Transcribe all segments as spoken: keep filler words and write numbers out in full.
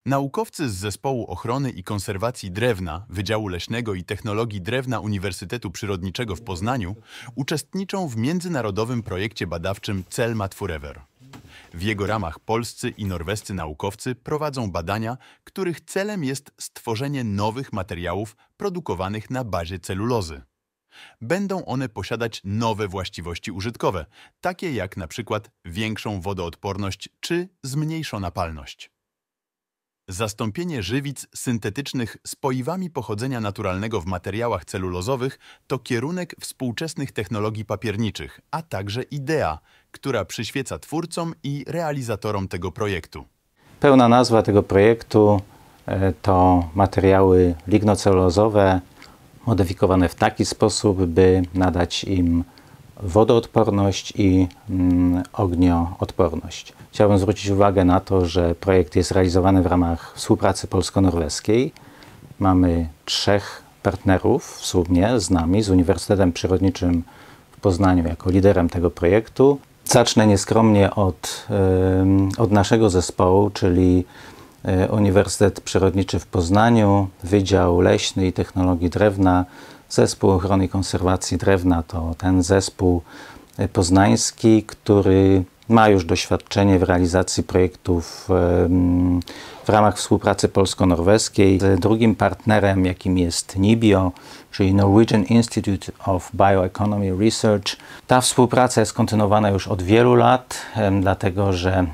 Naukowcy z Zespołu Ochrony i Konserwacji Drewna Wydziału Leśnego i Technologii Drewna Uniwersytetu Przyrodniczego w Poznaniu uczestniczą w międzynarodowym projekcie badawczym CELMAT Forever. W jego ramach polscy i norwescy naukowcy prowadzą badania, których celem jest stworzenie nowych materiałów produkowanych na bazie celulozy. Będą one posiadać nowe właściwości użytkowe, takie jak na przykład większą wodoodporność czy zmniejszona palność. Zastąpienie żywic syntetycznych spoiwami pochodzenia naturalnego w materiałach celulozowych to kierunek współczesnych technologii papierniczych, a także idea, która przyświeca twórcom i realizatorom tego projektu. Pełna nazwa tego projektu to materiały lignocelulozowe modyfikowane w taki sposób, by nadać im wodoodporność i mm, ognioodporność. Chciałbym zwrócić uwagę na to, że projekt jest realizowany w ramach współpracy polsko-norweskiej. Mamy trzech partnerów w sumie z nami, z Uniwersytetem Przyrodniczym w Poznaniu jako liderem tego projektu. Zacznę nieskromnie od, yy, od naszego zespołu, czyli yy, Uniwersytet Przyrodniczy w Poznaniu, Wydział Leśny i Technologii Drewna, Zespół Ochrony i Konserwacji Drewna to ten zespół poznański, który ma już doświadczenie w realizacji projektów w ramach współpracy polsko-norweskiej. Drugim partnerem, jakim jest NIBIO, czyli Norwegian Institute of Bioeconomy Research. Ta współpraca jest kontynuowana już od wielu lat, dlatego że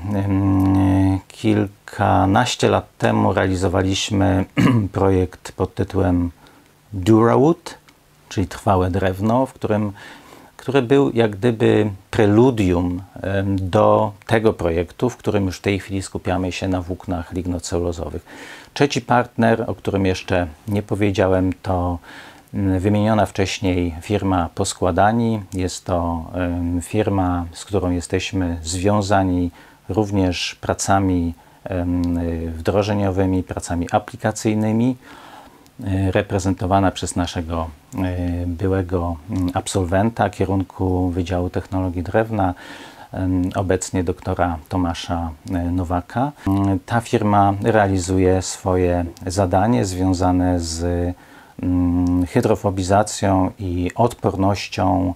kilkanaście lat temu realizowaliśmy projekt pod tytułem Durawood, czyli trwałe drewno, w którym, który był jak gdyby preludium do tego projektu, w którym już w tej chwili skupiamy się na włóknach lignocelulozowych. Trzeci partner, o którym jeszcze nie powiedziałem, to wymieniona wcześniej firma Poskładani. Jest to firma, z którą jesteśmy związani również pracami wdrożeniowymi, pracami aplikacyjnymi, reprezentowana przez naszego byłego absolwenta kierunku Wydziału Technologii Drewna, obecnie doktora Tomasza Nowaka. Ta firma realizuje swoje zadanie związane z hydrofobizacją i odpornością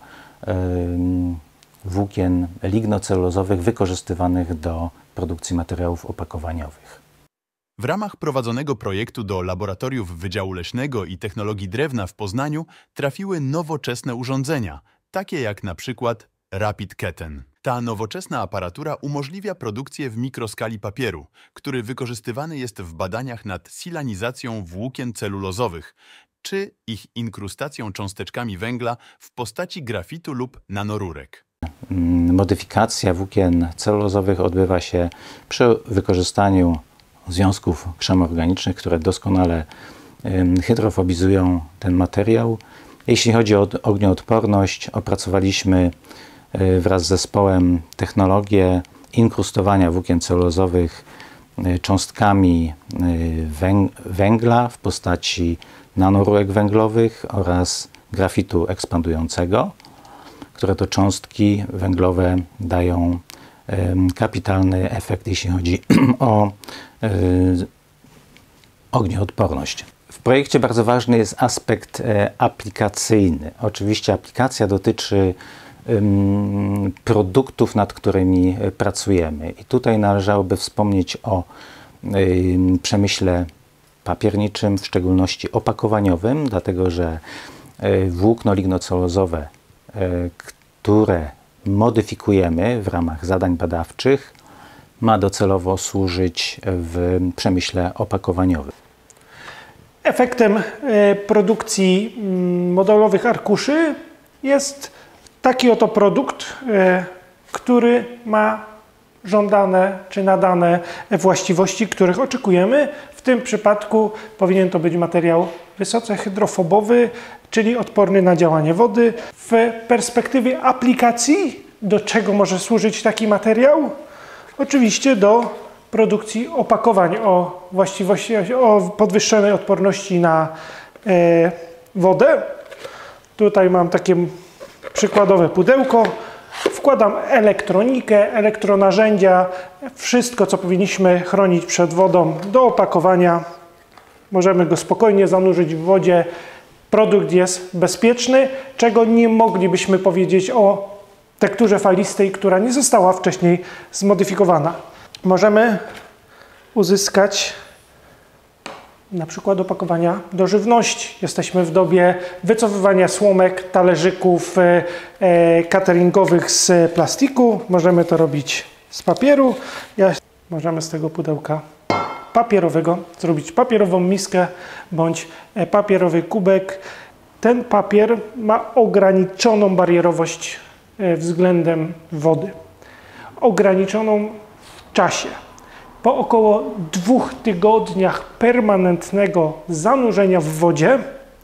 włókien lignocelulozowych wykorzystywanych do produkcji materiałów opakowaniowych. W ramach prowadzonego projektu do laboratoriów Wydziału Leśnego i Technologii Drewna w Poznaniu trafiły nowoczesne urządzenia, takie jak na przykład Rapid Keten. Ta nowoczesna aparatura umożliwia produkcję w mikroskali papieru, który wykorzystywany jest w badaniach nad silanizacją włókien celulozowych, czy ich inkrustacją cząsteczkami węgla w postaci grafitu lub nanorurek. Modyfikacja włókien celulozowych odbywa się przy wykorzystaniu związków krzemorganicznych, które doskonale hydrofobizują ten materiał. Jeśli chodzi o ognioodporność, opracowaliśmy wraz z zespołem technologię inkrustowania włókien celulozowych cząstkami węgla w postaci nanorurek węglowych oraz grafitu ekspandującego, które to cząstki węglowe dają kapitalny efekt, jeśli chodzi o ognioodporność. W projekcie bardzo ważny jest aspekt aplikacyjny. Oczywiście aplikacja dotyczy produktów, nad którymi pracujemy. I tutaj należałoby wspomnieć o przemyśle papierniczym, w szczególności opakowaniowym, dlatego że włókno lignocelulozowe, które modyfikujemy w ramach zadań badawczych, ma docelowo służyć w przemyśle opakowaniowym. Efektem produkcji modelowych arkuszy jest taki oto produkt, który ma żądane czy nadane właściwości, których oczekujemy. W tym przypadku powinien to być materiał wysoce hydrofobowy, czyli odporny na działanie wody. W perspektywie aplikacji, do czego może służyć taki materiał? Oczywiście do produkcji opakowań o właściwości, o podwyższonej odporności na e, wodę. Tutaj mam takie przykładowe pudełko, w Wkładam elektronikę, elektronarzędzia, wszystko, co powinniśmy chronić przed wodą, do opakowania. Możemy go spokojnie zanurzyć w wodzie. Produkt jest bezpieczny, czego nie moglibyśmy powiedzieć o tekturze falistej, która nie została wcześniej zmodyfikowana. Możemy uzyskać na przykład opakowania do żywności. Jesteśmy w dobie wycofywania słomek, talerzyków e, cateringowych z plastiku. Możemy to robić z papieru. Ja, możemy z tego pudełka papierowego zrobić papierową miskę bądź papierowy kubek. Ten papier ma ograniczoną barierowość względem wody. Ograniczoną w czasie. Po około dwóch tygodniach permanentnego zanurzenia w wodzie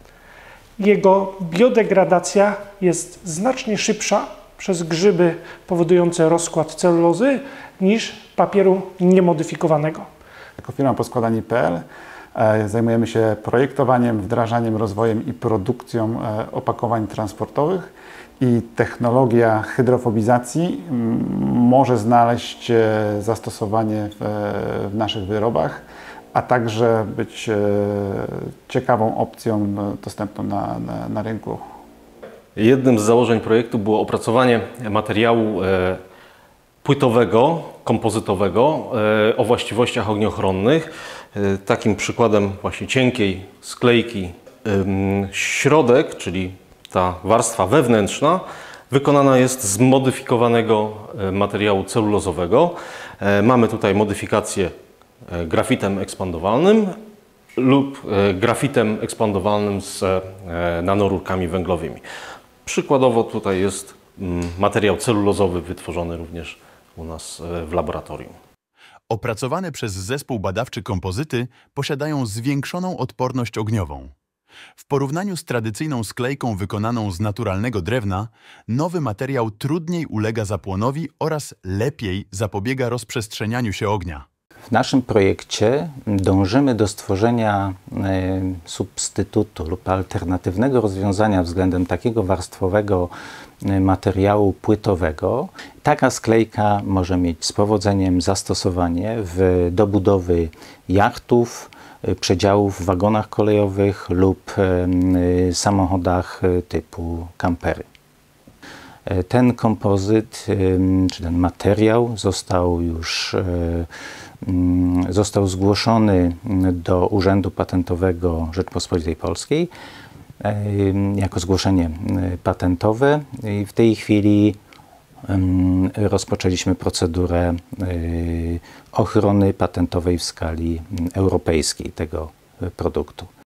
jego biodegradacja jest znacznie szybsza przez grzyby powodujące rozkład celulozy niż papieru niemodyfikowanego. Jako firma Poskładani kropka pe el zajmujemy się projektowaniem, wdrażaniem, rozwojem i produkcją opakowań transportowych i technologia hydrofobizacji może znaleźć zastosowanie w, w naszych wyrobach, a także być ciekawą opcją dostępną na, na, na rynku. Jednym z założeń projektu było opracowanie materiału płytowego, kompozytowego o właściwościach ogniochronnych. Takim przykładem właśnie cienkiej sklejki środek, czyli ta warstwa wewnętrzna, wykonana jest z modyfikowanego materiału celulozowego. Mamy tutaj modyfikację grafitem ekspandowalnym lub grafitem ekspandowalnym z nanorurkami węglowymi. Przykładowo tutaj jest materiał celulozowy wytworzony również u nas w laboratorium. Opracowane przez zespół badawczy kompozyty posiadają zwiększoną odporność ogniową. W porównaniu z tradycyjną sklejką wykonaną z naturalnego drewna, nowy materiał trudniej ulega zapłonowi oraz lepiej zapobiega rozprzestrzenianiu się ognia. W naszym projekcie dążymy do stworzenia e, substytutu lub alternatywnego rozwiązania względem takiego warstwowego e, materiału płytowego. Taka sklejka może mieć z powodzeniem zastosowanie w dobudowy jachtów, e, przedziałów w wagonach kolejowych lub e, samochodach e, typu kampery. E, ten kompozyt, e, czy ten materiał został już e, został zgłoszony do Urzędu Patentowego Rzeczypospolitej Polskiej jako zgłoszenie patentowe i w tej chwili rozpoczęliśmy procedurę ochrony patentowej w skali europejskiej tego produktu.